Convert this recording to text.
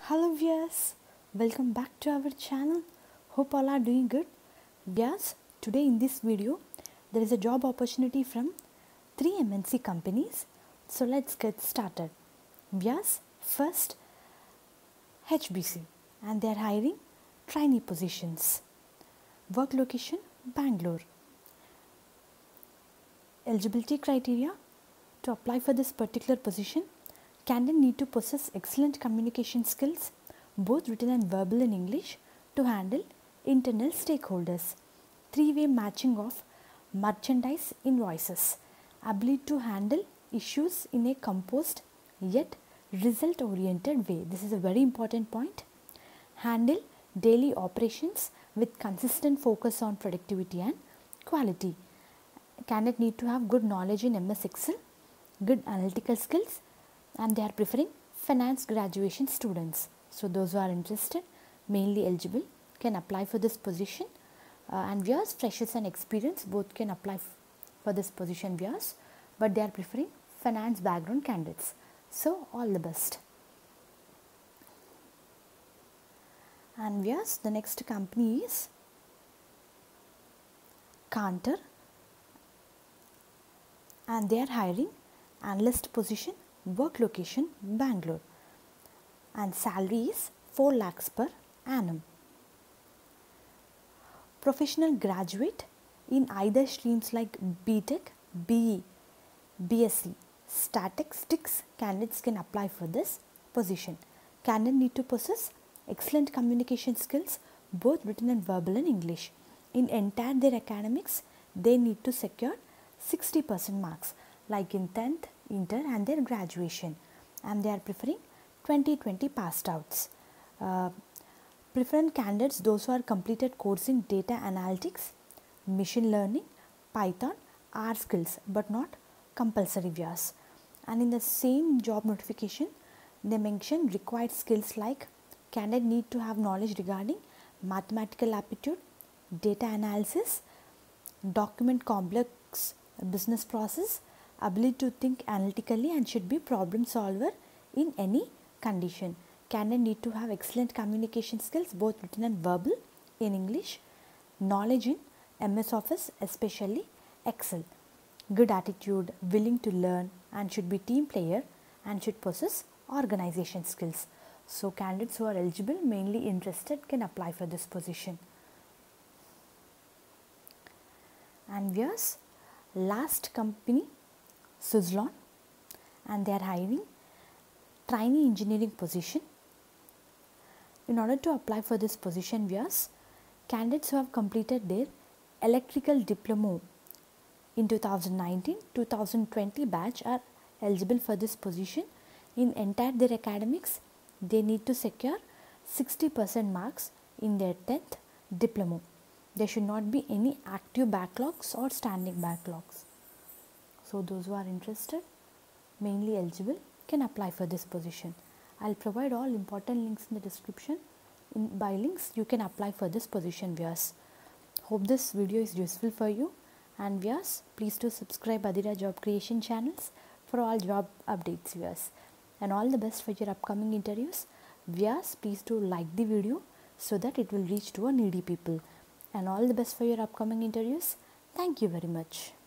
Hello viewers, welcome back to our channel. Hope all are doing good. Viewers, today in this video there is a job opportunity from 3 MNC companies. So let's get started. Viewers, first HBC, and they are hiring trainee positions. Work location Bangalore. Eligibility criteria to apply for this particular position. Candidate need to possess excellent communication skills, both written and verbal in English, to handle internal stakeholders. Three-way matching of merchandise invoices. Ability to handle issues in a composed yet result-oriented way. This is a very important point. Handle daily operations with consistent focus on productivity and quality. Candidate need to have good knowledge in MS Excel, good analytical skills, and they are preferring finance graduation students. So those who are interested, mainly eligible, can apply for this position. And viewers, freshers and experience both can apply for this position, viewers, but they are preferring finance background candidates. So all the best. And viewers, the next company is Kantar, and they are hiring analyst position, work location Bangalore, and salary is 4 lakhs per annum. Professional graduate in either streams like BTech, BE, BSc, statistics candidates can apply for this position. Candidates need to possess excellent communication skills, both written and verbal in English. In entire their academics, they need to secure 60% marks, like in 10th, inter and their graduation, and they are preferring 2020 passed outs. Preferred candidates those who are completed course in data analytics, machine learning, Python, R skills, but not compulsory viewers. And in the same job notification, they mention required skills like candidate need to have knowledge regarding mathematical aptitude, data analysis, document complex business process, ability to think analytically, and should be problem solver in any condition. Candidate need to have excellent communication skills, both written and verbal in English, knowledge in MS Office, especially Excel, good attitude, willing to learn, and should be team player, and should possess organization skills. So candidates who are eligible, mainly interested, can apply for this position. And viewers, last company, Suzlon, and they are hiring trainee engineering position. In order to apply for this position, viewers, candidates who have completed their electrical diploma in 2019-2020 batch are eligible for this position. In entire their academics, they need to secure 60% marks in their 10th diploma. There should not be any active backlogs or standing backlogs. So those who are interested, mainly eligible, can apply for this position. I'll provide all important links in the description. By links, you can apply for this position, viewers. Hope this video is useful for you. And viewers, please do subscribe Adira Job Creation channels for all job updates, viewers. And all the best for your upcoming interviews. Viewers, please do like the video so that it will reach to a needy people. And all the best for your upcoming interviews. Thank you very much.